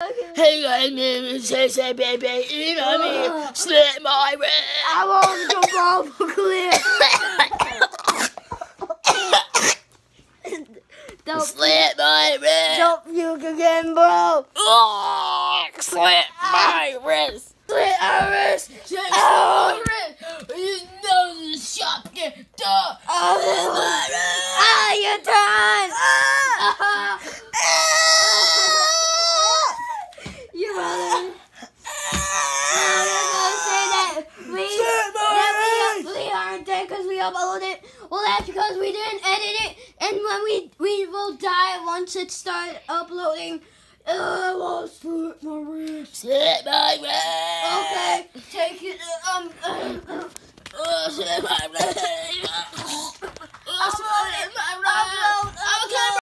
Hey guys, say baby, you know me, slit my wrist. I want to jump off a cliff. Slit my wrist. Don't puke again, bro. Oh, slit my wrist. Slit my wrist. Slit my wrist. You know the shop get done. You're done. You brother. We aren't dead because we uploaded it. Well, that's because we didn't edit it, and when we will die once it starts uploading. I won't slit my wrist. Slit my wrist. Okay, take it. Slit my wrist.